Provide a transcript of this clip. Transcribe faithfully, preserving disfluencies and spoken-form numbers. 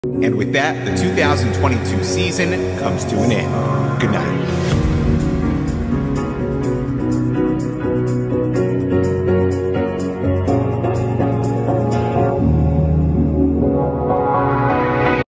And with that, the two thousand twenty-two season comes to an end. Good night.